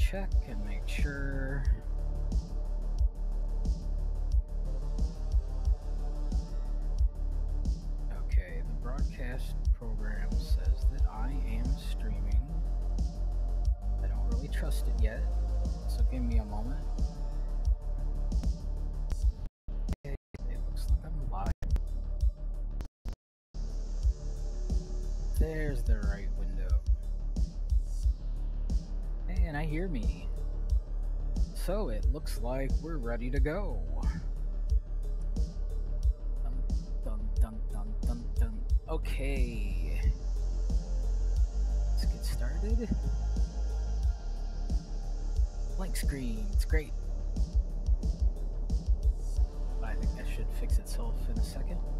check and make sure. Okay, the broadcast program says that I am streaming. I don't really trust it yet, so give me a moment. Okay, it looks like I'm live. There's the right window. And I hear me. So it looks like we're ready to go. Dun, dun, dun, dun, dun. Okay. Let's get started. Blank screen, it's great. I think that should fix itself in a second.